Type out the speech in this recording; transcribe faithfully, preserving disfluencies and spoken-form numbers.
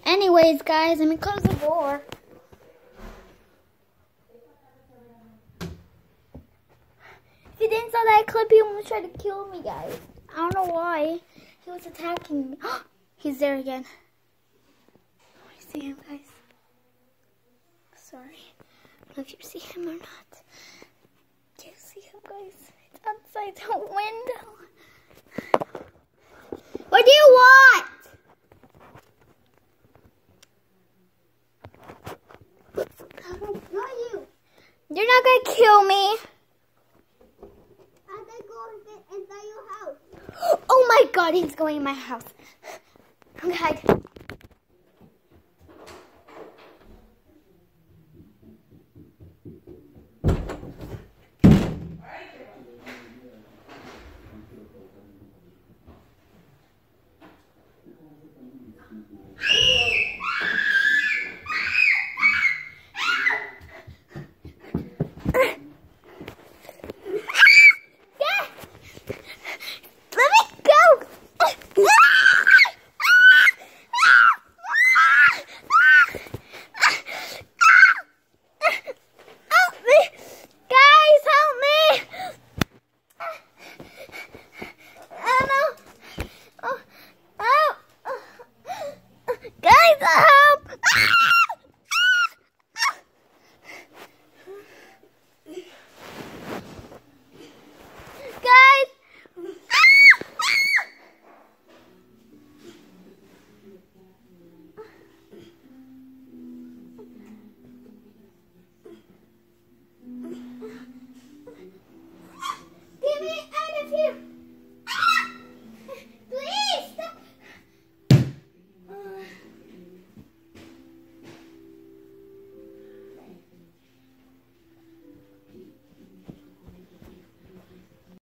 Anyways, guys, let me close the door. If you didn't saw that clip, he almost tried to kill me, guys. I don't know why. He was attacking me. He's there again. I see him, guys. Sorry. I don't know if you see him or not. Do you see him, guys? It's outside the window. What do you want? I'm gonna kill you. You're not gonna kill me. I'm gonna go inside your house. Oh my God, he's going in my house. I'm gonna hide. Guys, help!